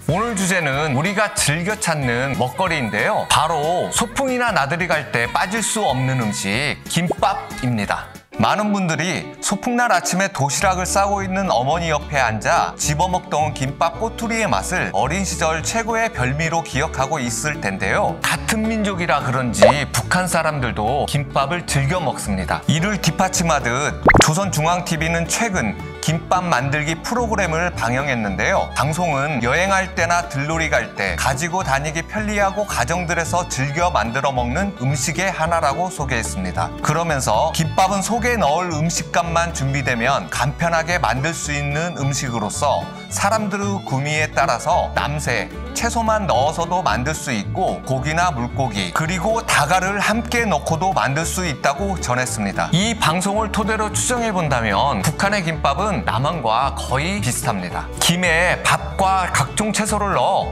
오늘 주제는 우리가 즐겨 찾는 먹거리인데요. 바로 소풍이나 나들이 갈 때 빠질 수 없는 음식, 김밥입니다. 많은 분들이 소풍날 아침에 도시락을 싸고 있는 어머니 옆에 앉아 집어먹던 김밥 꼬투리의 맛을 어린 시절 최고의 별미로 기억하고 있을 텐데요. 같은 민족이라 그런지 북한 사람들도 김밥을 즐겨 먹습니다. 이를 뒷받침하듯 조선중앙TV는 최근 김밥 만들기 프로그램을 방영했는데요. 방송은 여행할 때나 들놀이 갈 때 가지고 다니기 편리하고 가정들에서 즐겨 만들어 먹는 음식의 하나라고 소개했습니다. 그러면서 김밥은 속에 넣을 음식값만 준비되면 간편하게 만들 수 있는 음식으로서 사람들의 구미에 따라서 남새, 채소만 넣어서도 만들 수 있고 고기나 물고기 그리고 다가를 함께 넣고도 만들 수 있다고 전했습니다. 이 방송을 토대로 추정해 본다면 북한의 김밥은 남한과 거의 비슷합니다. 김에 밥과 각종 채소를 넣어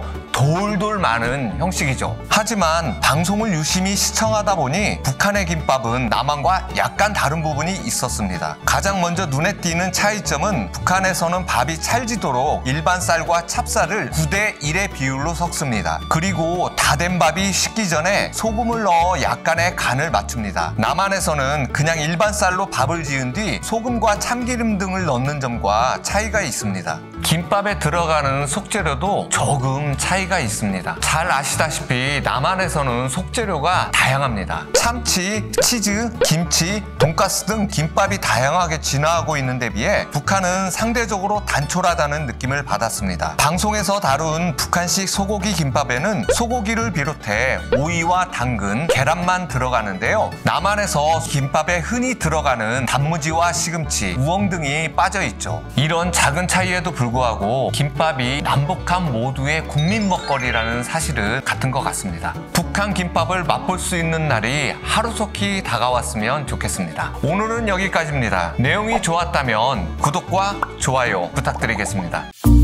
돌돌 많은 형식이죠. 하지만 방송을 유심히 시청하다 보니 북한의 김밥은 남한과 약간 다른 부분이 있었습니다. 가장 먼저 눈에 띄는 차이점은 북한에서는 밥이 찰지도록 일반 쌀과 찹쌀을 9대 1의 비율로 섞습니다. 그리고 다 된 밥이 식기 전에 소금을 넣어 약간의 간을 맞춥니다. 남한에서는 그냥 일반 쌀로 밥을 지은 뒤 소금과 참기름 등을 넣는 점과 차이가 있습니다. 김밥에 들어가는 속재료도 조금 차이가 있습니다. 잘 아시다시피 남한에서는 속재료가 다양합니다. 참치, 치즈, 김치, 돈가스 등 김밥이 다양하게 진화하고 있는 데 비해 북한은 상대적으로 단촐하다는 느낌을 받았습니다. 방송에서 다룬 북한식 소고기 김밥에는 소고기를 비롯해 오이와 당근, 계란만 들어가는데요. 남한에서 김밥에 흔히 들어가는 단무지와 시금치, 우엉 등이 빠져 있죠. 이런 작은 차이에도 불구하고 김밥이 남북한 모두의 국민 먹거리라는 사실은 같은 것 같습니다. 북한 김밥을 맛볼 수 있는 날이 하루속히 다가왔으면 좋겠습니다. 오늘은 여기까지입니다. 내용이 좋았다면 구독과 좋아요 부탁드리겠습니다.